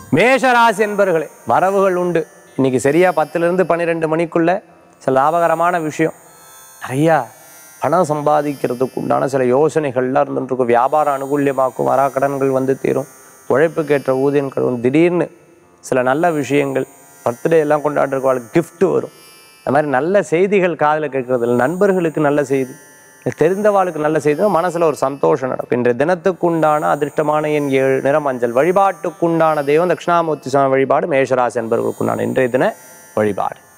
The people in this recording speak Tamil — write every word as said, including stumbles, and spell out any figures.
மேஷ ராசி என்பர்களே, வரவுகள் உண்டு. இன்னைக்கு சரியா பத்துலேருந்து பன்னிரெண்டு மணிக்குள்ள சில லாபகரமான விஷயம், நிறையா பணம் சம்பாதிக்கிறதுக்கு உண்டான சில யோசனைகள்லாம் இருந்துருக்கும். வியாபாரம் அனுகூல்யமாக்கும், வராக்கடன்கள் வந்து தீரும், உழைப்புக்கேற்ற ஊதியம் கிடைக்கும். திடீர்னு சில நல்ல விஷயங்கள், பர்த்டே எல்லாம் கொண்டாடுறவங்களுக்கு கிஃப்ட் வரும். இந்த மாதிரி நல்ல செய்திகள் காதில் கேட்கறது இல்லை. நண்பர்களுக்கு நல்ல செய்தி, தெரிந்தவாளுக்கு நல்ல செய்தி, மனசில் ஒரு சந்தோஷம் நடக்கும். இன்றைய தினத்துக்குண்டான அதிர்ஷ்டமான எண் ஏழு, நிறம் மஞ்சள். வழிபாட்டுக்குண்டான தெய்வம் தட்சிணாமூர்த்தி சுவாமி வழிபாடு மேஷராசி என்பவர்களுக்குண்டான இன்றைய தின வழிபாடு.